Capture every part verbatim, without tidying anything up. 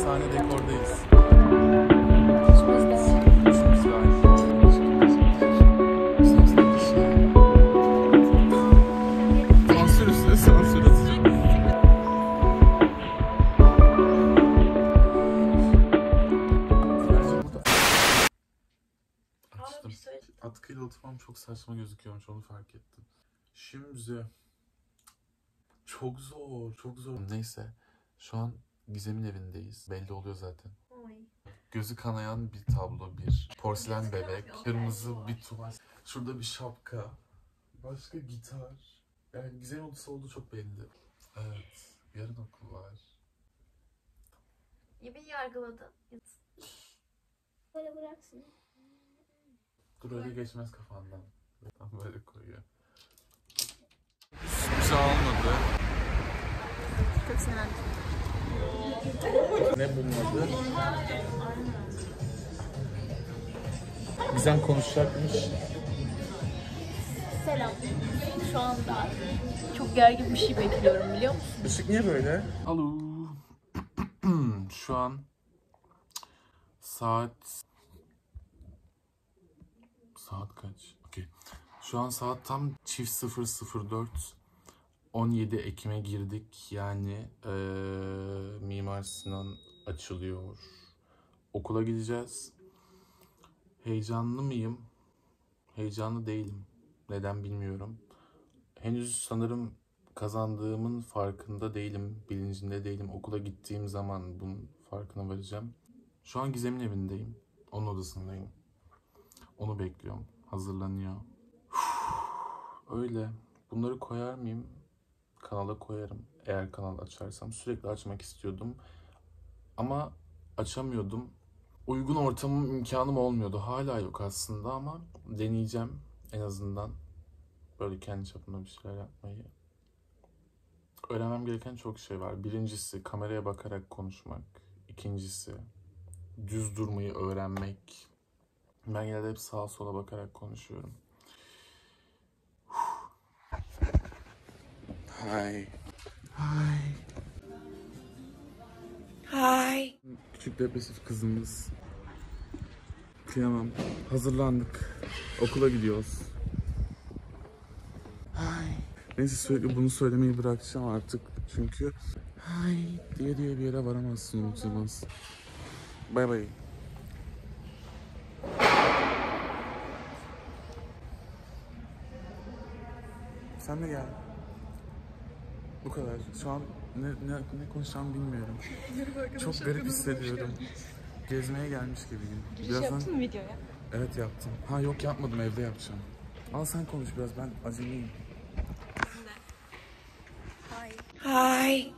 Efsane dekordayız. Sansür üstüne sansür atacağım. Açtım. Atkıyla oturmam çok saçma gözüküyormuş, onu fark ettim. Şimdi çok zor, çok zor. Neyse, şu an Gizem'in evindeyiz. Belli oluyor zaten. Oy. Gözü kanayan bir tablo, bir porselen bebek, kırmızı bir tuval. Şurada bir şapka, başka gitar. Yani Gizem odası olduğu çok belli. Evet, yarın okul var. Ya beni yargıladı. Böyle bıraksın. Dur, öyle geçmez kafandan. Tam böyle koyuyor. Hiçbir şey almadı. Çok sinirlendim. Ne bunun adı? Gizem konuşacakmış. Selam. Şu anda çok gergin bir şey bekliyorum, biliyor musun? Işık niye böyle? Alo. Şu an saat saat kaç? Okey. Şu an saat tam çift sıfır sıfır dört. on yedi Ekim'e girdik. Yani ee, Mimar Sinan açılıyor. Okula gideceğiz. Heyecanlı mıyım? Heyecanlı değilim. Neden bilmiyorum. Henüz sanırım kazandığımın farkında değilim. Bilincinde değilim. Okula gittiğim zaman bunun farkına varacağım. Şu an Gizem'in evindeyim. Onun odasındayım. Onu bekliyorum. Hazırlanıyor. Öyle. Bunları koyar mıyım? Kanala koyarım. Eğer kanal açarsam. Sürekli açmak istiyordum. Ama açamıyordum. Uygun ortamım, imkanım olmuyordu. Hala yok aslında ama deneyeceğim en azından. Böyle kendi çapımda bir şeyler yapmayı. Öğrenmem gereken çok şey var. Birincisi kameraya bakarak konuşmak. İkincisi düz durmayı öğrenmek. Ben genelde hep sağa sola bakarak konuşuyorum. Hi. Hi. Hi. Küçük depresif kızımız. Kıyamam. Hazırlandık. Okula gidiyoruz. Hi. Neyse, sürekli bunu söylemeyi bırakacağım artık. Çünkü hi diye diye bir yere varamazsın, unutulmaz. Bay bay. Sen de gel. Bu kadar. Şu an ne, ne, ne konuşacağımı bilmiyorum. Çok garip hissediyorum. Gezmeye gelmiş gibiyim. Giriş Birazdan... yaptın mı videoya? Evet, yaptım. Ha yok, yapmadım, evde yapacağım. Al sen konuş biraz, ben acemiyim. Hi. Hi.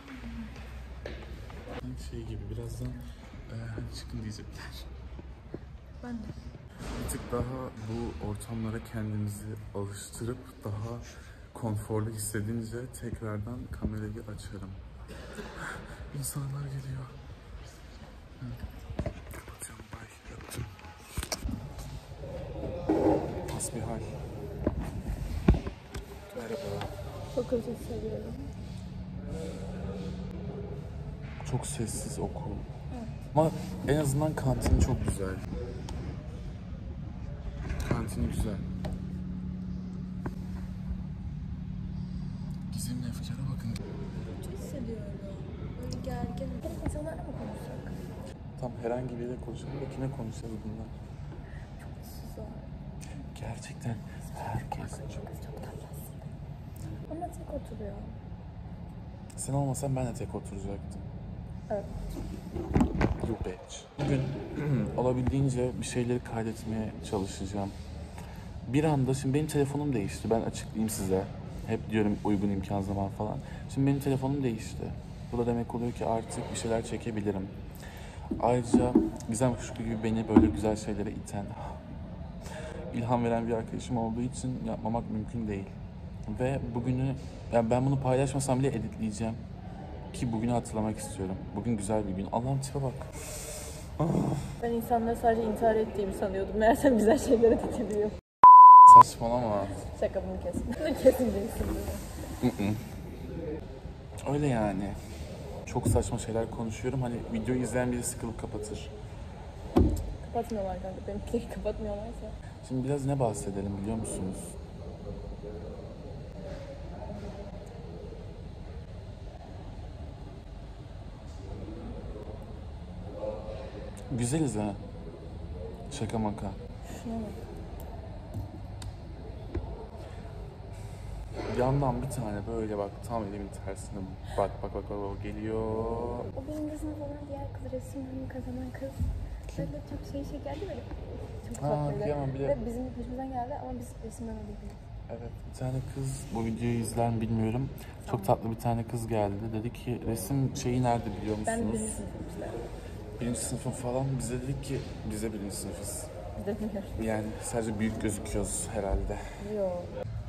Şey gibi birazdan e, hadi çıkın diyecekler. Ben de. Bir tık daha bu ortamlara kendimizi alıştırıp daha konforlu hissedince tekrardan kamerayı açarım. İnsanlar geliyor. Kapatıyorum, bye. Yaptım. Hasbihal. Merhaba. Çok özür seviyorum. Çok sessiz okul. Evet. Ama en azından kantini çok güzel. Kantini güzel. Gizem'in efkara bakın. Kötü hissediyorum. Böyle gergin. İnsanlarla mı konuşacak? Tam herhangi biriyle konuşalım da kime konuşalım bunlar? Çok güzel. Gerçekten herkes. Çok çok tatlısın. Ama tek oturuyor. Sen olmasan ben de tek oturacaktım. Evet. You bitch. Bugün olabildiğince bir şeyleri kaydetmeye çalışacağım. Bir anda, şimdi benim telefonum değişti. Ben açıklayayım size. Hep diyorum uygun imkan zaman falan. Şimdi benim telefonum değişti. Bu da demek oluyor ki artık bir şeyler çekebilirim. Ayrıca Gizem Kuşku gibi beni böyle güzel şeylere iten, ilham veren bir arkadaşım olduğu için yapmamak mümkün değil. Ve bugünü, yani ben bunu paylaşmasam bile editleyeceğim. Ki bugünü hatırlamak istiyorum. Bugün güzel bir gün. Allah'ım tipe bak. Ben insanları sadece intihar ettiğimi sanıyordum. Meğersem güzel şeylere de ediyor. Saçmalama. Şaka, bunu kesin. Bunu kesin değilsin. Öyle yani. çok saçma şeyler konuşuyorum. Hani videoyu izleyen biri sıkılıp kapatır. Kapatmıyorlar kanka. Benimkileri kapatmıyorlarsa. Şimdi biraz ne bahsedelim biliyor musunuz? Güzeliz ha. Şaka maka. Şuna bak. Yandan bir tane böyle bak tam elimin tersine bak bak bak bak, bak geliyor. O benim sınıf olan diğer kız, resimden kazanan kız. Böyle çok şey şey geldi böyle. Çok Ha, tatlıydı. kıyamam bile. Ve bizim peşimizden geldi ama biz resimden öyle değil. Evet, bir tane kız, bu videoyu izler mi bilmiyorum. Çok tatlı bir tane kız geldi. Dedi ki resim şeyi nerede biliyor musunuz? Ben birinci sınıfım işte. Birinci sınıfın falan. Bize dedik ki bize birinci sınıfız. Biz de bilmiyoruz. Yani sadece büyük gözüküyoruz herhalde. Yok.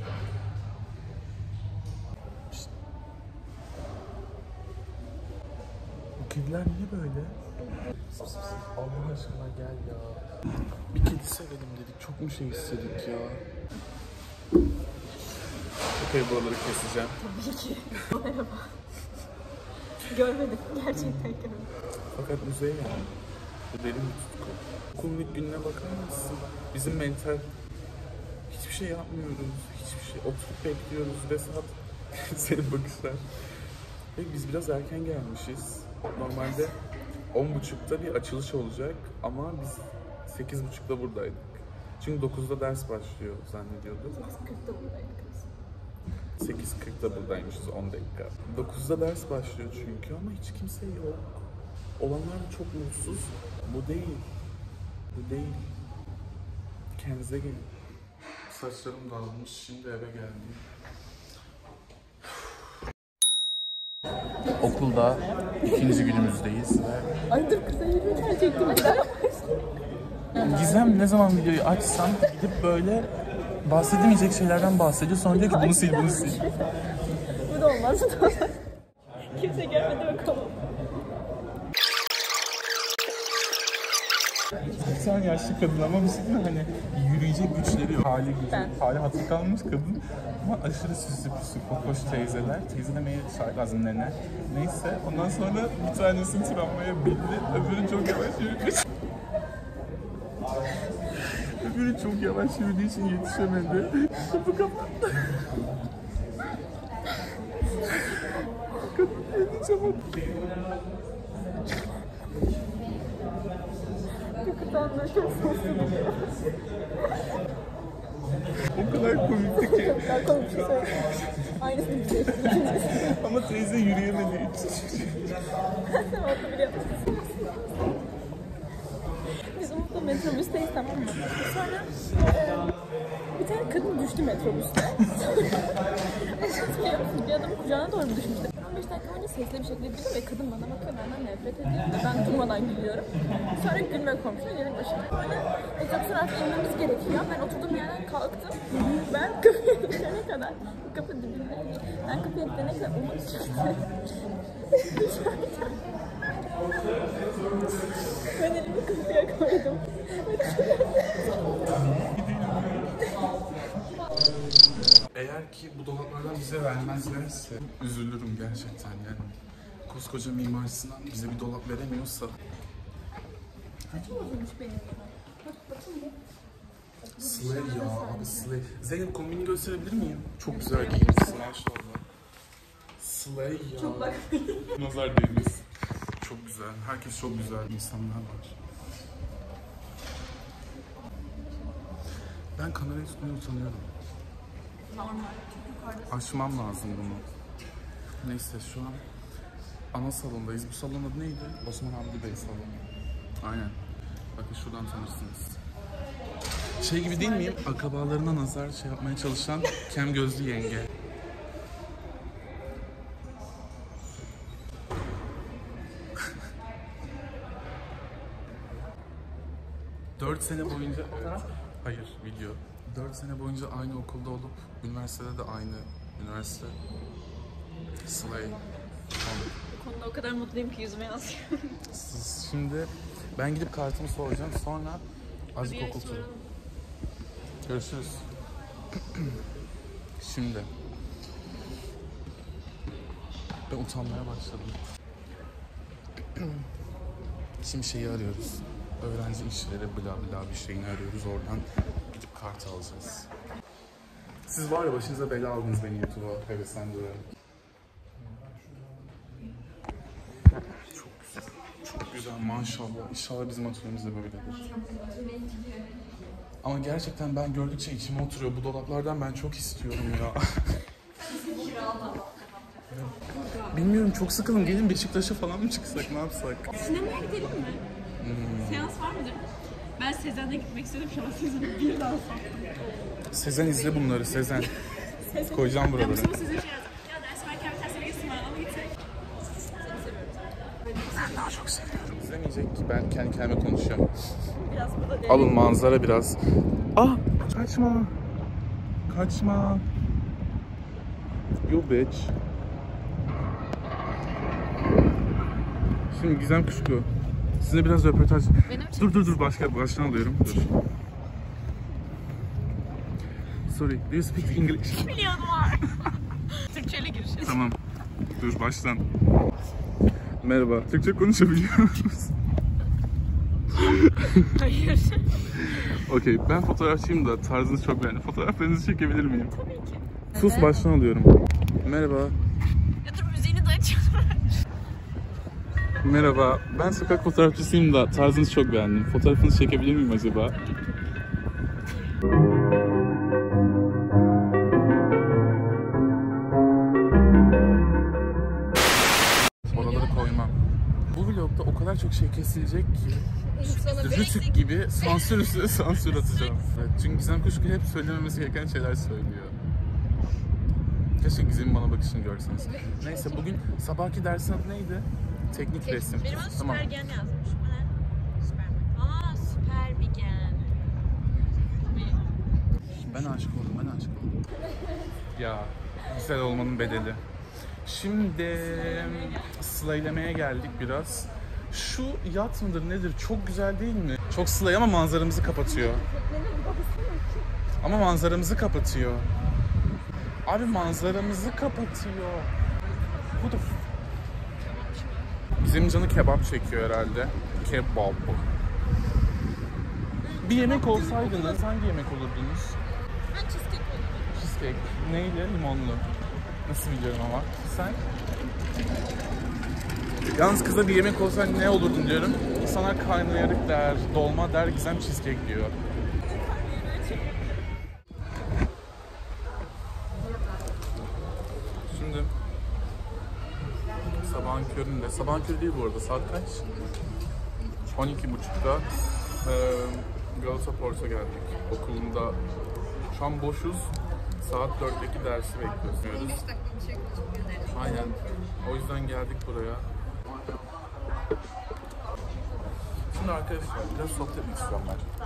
Bu kediler niye böyle? Allah aşkına gel ya. Bir kedi sevelim dedik. Çok mu şey istedik ya? Okey, buraları keseceğim. Tabii ki. Merhaba. Görmedim. Gerçekten görmedim. Fakat müzeye yani. Bu derin bir tutku. Okulun ilk gününe bakar mısın? Bizim mental hiçbir şey yapmıyoruz. Hiçbir şey. Oturup bekliyoruz. Vesat. Senin bakışlar. Ve biz biraz erken gelmişiz. Normalde on buçukta bir açılış olacak ama biz sekiz buçukta buradaydık. Çünkü dokuzda ders başlıyor zannediyorduk. sekiz kırkta buradaydık. sekiz kırkta buradaymışız, on dakika. dokuzda ders başlıyor çünkü ama hiç kimse yok. Olanlar da çok mutsuz. Bu değil. Bu değil. Kendinize gelin. Saçlarım dağılmış. Şimdi eve geldim. Okulda ikinci günümüzdeyiz ve... Ay dur kısa yürürken çektim. Gizem ne zaman videoyu açsam gidip böyle bahsedemeyecek şeylerden bahsediyor. Sonra diyor ki bunu sil, bunu sil. Bu da olmaz. Bu da olmaz. Kimse görmedi bakalım. Sen yaşlı kadın ama bir şey değil mi? Hani yürüyecek güçleri yok. Hali gücü, Ben. hali hatır kalmış kadın. Ama aşırı süslü püslü kokoş teyzeler. Teyze demeye şahit lazım nene. Neyse ondan sonra bir tanesini travmaya bildi. Öbürü çok yavaş yürüdü. Öbürü çok yavaş yürüdüğü için yetişemedi. Kapı kapattı. Kadın elini çabuk. Kıtanlığı çok soslu duruyor. O kadar komikti ki. Çok daha komik bir şey söyleyeyim. Aynısını biliyorsun. Ama teyze yürüyemedi hiç. Sen orada biliyor musun? Biz Umut'la metrobüsteyiz, tamam mı? Sonra e, bir tane kadın düştü metrobüste. Bir adamın kucağına doğru düşmüştü. on beş dakika önce sesli bir şekilde gülüyor ve kadın bana bakıyor, benden nefret ediyor ve ben durmadan gülüyorum. Sonra gülme komşuna gelip başına. Sonra otobüsün artık inmemiz gerekiyor. Ben oturduğum yerden kalktım. Ben kapıya gidene kadar, kapı dibinde. Ben kapıya gidene kadar Umut çıktı. Ben elimi kapıya koydum. Eğer ki bu dolaplardan bize vermezlerse üzülürüm gerçekten yani. Koskoca Mimar Sinan bize bir dolap veremiyorsa. Saçım bozulmuş benim. Bak bakayım bir. Slay ya abi Slay. Zeynep kombini gösterebilir miyim? Çok güzel giyinmişsin maşallah. Slay ya. Çok bak. Nazar değmesin. Çok güzel. Herkes çok güzel insanlar var. Ben kamerayı tutmaya utanıyorum. Normal. Açmam lazım bunu. Neyse şu an ana salondayız. Bu salon adı neydi? Osman Hamdi Bey salonu. Aynen. Bakın şuradan tanırsınız. Şey gibi değil miyim? Akrabalarına nazar şey yapmaya çalışan kem gözlü yenge. Dört sene boyunca... Evet. Hayır, video. Dört sene boyunca aynı okulda olup üniversitede de aynı üniversite. Slay. Bu konuda o kadar mutluyum ki yüzüme yansıyor. Siz şimdi ben gidip kartımı soracağım. Sonra azıcık okul turu. Görüşürüz. Şimdi ben utanmaya başladım. Şimdi şeyi arıyoruz. Öğrenci işleri bla bla bir şeyini arıyoruz. Oradan gidip kart alacağız. Siz var ya başınıza bela aldınız beni YouTube'a heveslendiren. Çok güzel. Çok güzel maşallah. İnşallah bizim atölyemiz de böyledir. Ama gerçekten ben gördükçe içime oturuyor. Bu dolaplardan ben çok istiyorum ya. Bilmiyorum, çok sıkıldım. Gelin Beşiktaş'a falan mı çıksak, ne yapsak? Sinemaya gidelim mi? Hmm. Seans var mıdır? Ben Sezen'e gitmek istedim, şu an Sezen'e bir daha alsam. Sezen izle bunları, Sezen. Koyacağım buraları. Ben Mustafa Sezen'e şey yazdım. Ya ders verken bir tersine gitsin bana, ama gitsek. Seni seviyorum. Ben daha çok seviyorum. İzlemeyecek ki, ben kendi kendime konuşuyorum. Biraz burada Alın manzara biraz. Ah! Kaçma! Kaçma! You bitch. Şimdi Gizem Kuşku. Size biraz röportaj... Dur dur dur, başka baştan alıyorum. Dur. Sorry, do you speak English? Biliyordum var. Türkçeyle girişelim. Tamam. Dur baştan. Merhaba. Türkçe konuşabiliyor musunuz? Hayır. Okey, ben fotoğrafçıyım da tarzınız çok beğendim. Fotoğraflarınızı çekebilir miyim? Tabii ki. Sus, Evet. baştan alıyorum. Merhaba. Ya dur, müziğini de açalım. Merhaba, ben sokak fotoğrafçısıyım da tarzınızı çok beğendim. Fotoğrafınızı çekebilir miyim acaba? Oraları koymam. Bu vlogda o kadar çok şey kesilecek ki Rütük gibi sansür üstüne sansür atacağım. Evet, çünkü Gizem Kuşku hep söylememesi gereken şeyler söylüyor. Keşke Gizem'in bana bakışını görseniz. Neyse, bugün sabahki dersin adı neydi? Teknik resim. Benim adım Tamam. Süpergen yazmış. Bu ne? Süpermen. Aa, Süperbigen. Ben aşık oldum, ben aşık oldum. Ya, güzel olmanın bedeli. Şimdi slaylemeye geldik biraz. Şu yat mıdır nedir? Çok güzel değil mi? Çok slay ama manzaramızı kapatıyor. Ama manzaramızı kapatıyor. Abi manzaramızı kapatıyor. Bu da... Bizim canı kebap çekiyor herhalde. Kebap. Bir yemek olsaydınız hangi yemek olurdunuz? Ben cheesecake olurum. Cheesecake. Neyle? Limonlu. Nasıl biliyorum ama. Sen? Yalnız kıza bir yemek olsa ne olurdun diyorum. İnsanlar karnıyarık der, dolma der, Gizem cheesecake diyor. Şimdi sabahın köründe, sabahın körü değil bu arada, saat kaç? on iki buçukta e, Galata Port'a geldik. Okulunda şu an boşuz. Saat dörtteki dersi bekliyoruz. Aynen. O yüzden geldik buraya. Şimdi arkadaşlar biraz sohbet etmek istiyorum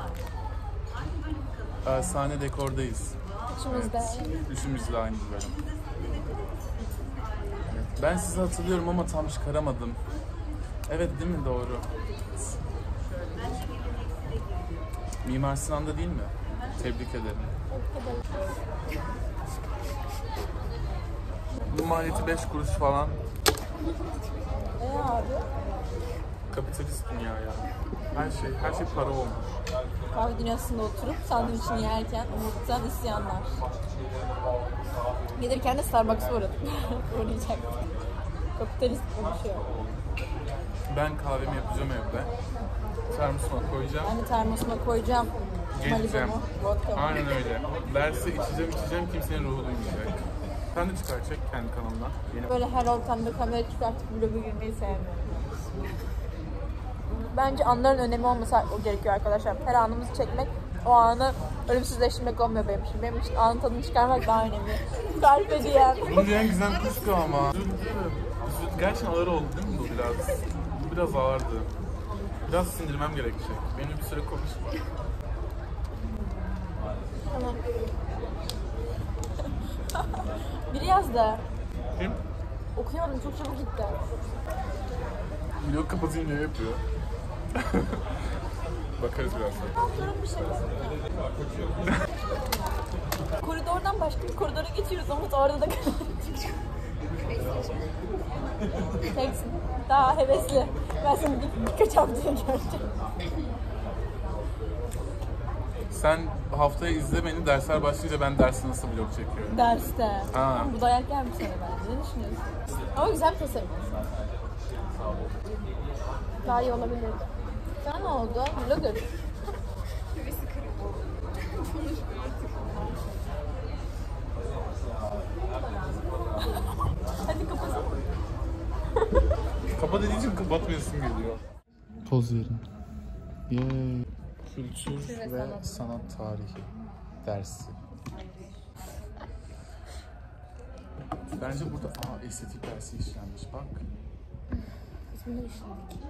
ben. Ee, sahne dekordayız. Üçümüz de. Evet, üçümüzle aynı bölüm. Ben sizi hatırlıyorum ama tam çıkaramadım. Evet değil mi? Doğru. Mimar Sinan'da değil mi? Tebrik ederim. Bu maliyeti beş kuruş falan. E abi? Kapitalist dünya ya. Her şey, her şey para olmuş. Kahve dünyasında oturup sandviçini yerken umuttan isyanlar. Gelirken de Starbucks'a uğradım. Uğrayacaktım. Kapitalist konuşuyor. Ben kahvemi yapacağım evde. Termosuma koyacağım. Ben de termosuma koyacağım. Geleceğim. Malibu'mu, vodka'mı. Aynen öyle. Derse içeceğim içeceğim, kimsenin ruhu duymayacak. Sen de çıkar, çek kendi kanalına. Yeni... Böyle her ortamda kamera çıkartıp vlogu girmeyi sevmiyorum. Bence anların önemi olmasa o gerekiyor arkadaşlar. Her anımızı çekmek, o anı ölümsüzleştirmek olmuyor benim için. Benim için anın tadını çıkarmak daha önemli. Carpe diem. Bunu diyen Gizem Kuşku ama. Gerçekten ağır oldu değil mi bu biraz? Bu biraz ağırdı. Biraz sindirmem gerekecek. Benim bir süre konuşma. Tamam. Biri yazdı. Kim? Okuyamadım, çok çabuk gitti. Vlog kapatınca yapıyor. Bakarız birazdan. Sorun bir şey. Koridordan başka bir koridora geçiyoruz ama orada da Teksin. Daha hevesli. Ben seni bir, birkaç haftaya göreceğim. Sen haftaya izle beni, dersler başlayınca ben dersi nasıl vlog çekiyorum. Derste. Ha. Ama bu dayak gelmiş sana bence. Ne düşünüyorsun? Ama güzel bir tasarım. Daha iyi olabilir. Sana ne oldu? Vlogger. Hadi kapatalım. Kapa dediğin için kapatmayasın geliyor. Poz verin. Yay. Kültür Kültür ve ve sanat. sanat tarihi dersi. Bence burada aa, estetik dersi işlenmiş bak. İsmini işledik.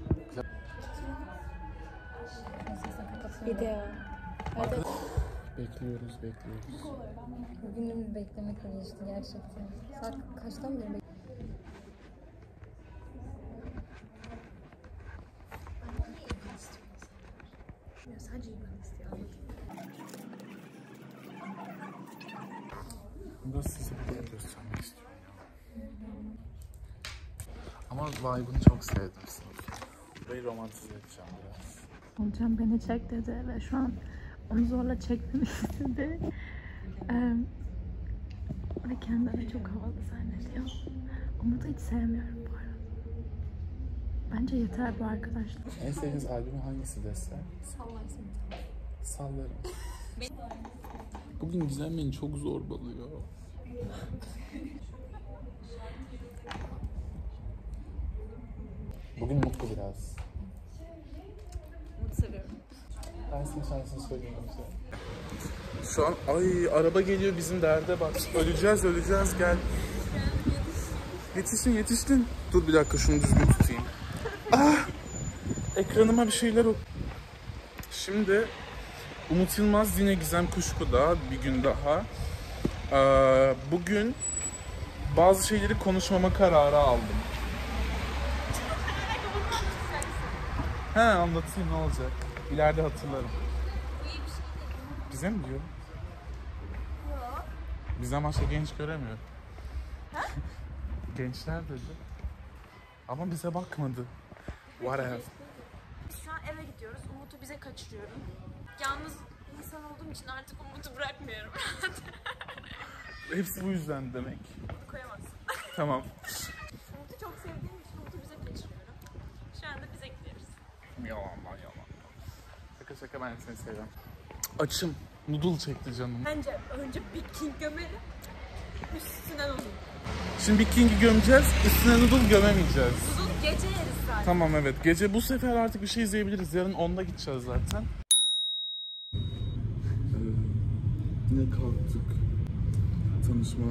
Video. Hadi. Bekliyoruz, bekliyoruz. Bugünüm beklemekle geçti gerçekten. Saat kaçtan beri bekliyorum? Ya sadece ben istiyorum. Bunu da size bir göstermek istiyorum ya. Ama vibe'ını çok sevdim sınıfı. Burayı romantize edeceğim biraz. Olcan beni çek dedi ve şu an onu zorla çekmemi istedi. Ee, ve kendini çok havalı zannediyor. Onu da hiç sevmiyorum bu arada. Bence yeter bu arkadaşlar. En sevdiğiniz albüm hangisi desem? Sallaysın. Sallarım. Bugün Gizem beni çok zorbalıyor. Bugün mutlu biraz. Mutlu seviyorum. Ben senin şansını söyleyeyim size. Şu an ay araba geliyor bizim derde bak. Öleceğiz öleceğiz gel. Yetiştin yetiştin. Dur bir dakika şunu düzgün tutayım. Ah! Ekranıma bir şeyler ok. Şimdi Umut Yılmaz yine Gizem Kuşku'da bir gün daha. Ee, bugün bazı şeyleri konuşmama kararı aldım. He anlatayım ne olacak. İleride hatırlarım. Bize mi diyor? Yok. Bizden başka genç göremiyor. Gençler dedi. Ama bize bakmadı. Whatever. Şu an eve gidiyoruz. Umut'u bize kaçırıyorum. Yalnız insan olduğum için artık Umut'u bırakmıyorum. Hepsi bu yüzden demek. Umut'u koyamazsın. Tamam. Umut'u çok sevdiğim için Umut'u bize kaçırıyorum. Şu anda bize gidiyoruz. Yalan lan yalan. Şaka şaka ben seni seviyorum. Açım. Noodle çekti canım. Bence önce Big King gömelim. Üstüne noodle. Şimdi Big King'i gömeceğiz. Üstüne noodle gömemeyeceğiz. Noodle gece yeriz zaten. Tamam evet. Gece bu sefer artık bir şey izleyebiliriz. Yarın onda gideceğiz zaten. Ee, yine kalktık. Tanışma.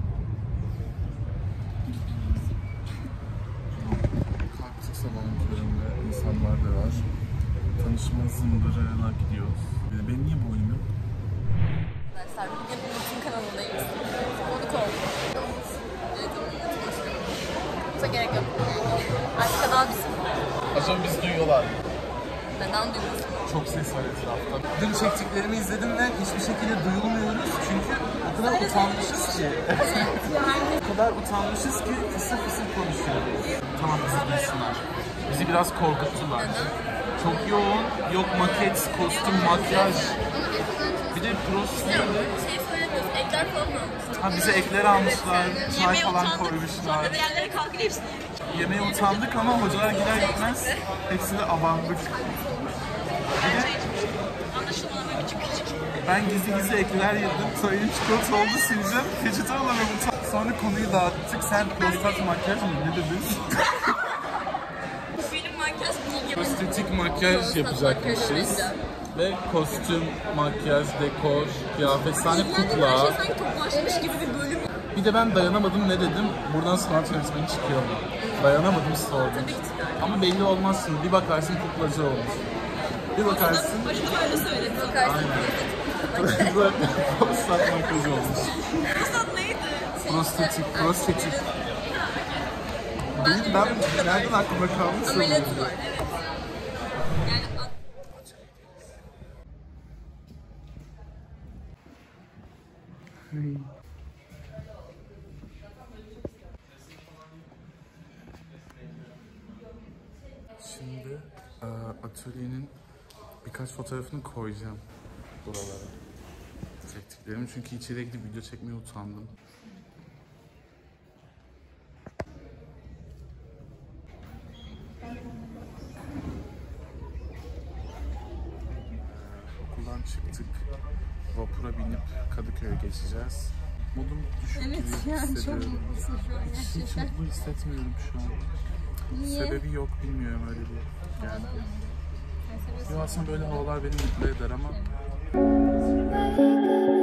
Kalktık sabahın köründe. İnsanlar da var. Tanışma zımbırına gidiyoruz. Benim niye boynum yok? Arkadaşlar bugün Umut'un kanalındayız. Onu kovdum. Umut'a gerek yok. Artık kanal bizim. Az önce bizi duyuyorlar. Neden duyuyorsun? Çok ses var etrafta. Dün çektiklerimi izledim ve hiçbir şekilde duyulmuyoruz. Çünkü o kadar utanmışız ki. O kadar utanmışız ki fısır fısır konuşuyoruz. Tamam bizi duysunlar. Bizi biraz korkuttular. Çok yoğun, yok maket, kostüm, makyaj. Bir de prosesinde Şey söylemiyorsun, ekler falan mı almışsın? ha, bize ekler almışlar, çay falan koymuşlar. Sonra da yerlere kalkıp hepsini yedik. Yemeğe utandık ama hocalar gider gitmez hepsini abandık. Anlaşılmadan böyle küçük küçük. Ben gizli gizli ekler yedim. Sonra elim çikolata oldu sileceğim. Peçete alamıyorum. Sonra konuyu dağıttık. Sen prostat makyaj mı? Ne dedin? Benim makyaj bilgim. Estetik makyaj yapacakmışız. Ve kostüm, makyaj, dekor, kıyafet, sahne Her şey kukla. sanki toplaşmış gibi bir bölüm. Bir de ben dayanamadım ne dedim? Buradan sanat yönetmeni çıkıyor mu? Dayanamadım sordum. Ama belli olmaz şimdi. Bir bakarsın kuklacı olmuş. Bir bakarsın... Başka öyle söyledi. Bakarsın. Prostat makyajı olmuş. Prostat neydi? Prostetik, prostetik. Benim, ben nereden aklıma kalmış? Ameliyatı var. Evet. Yani atölyenin birkaç fotoğrafını koyacağım buralara. Çektiklerim çünkü içeriye gidip video çekmeye utandım. Okuldan çıktık. Vapura binip Kadıköy'e geçeceğiz. Modum düşük Evet, gibi yani çok hissediyorum. mutlusun şu an Hiç gerçekten. mutlu hissetmiyorum şu an. Niye? Sebebi yok, bilmiyorum öyle bir. Yani. Sen seviyorsun. Yo, aslında böyle havalar beni mutlu eder ama Wake up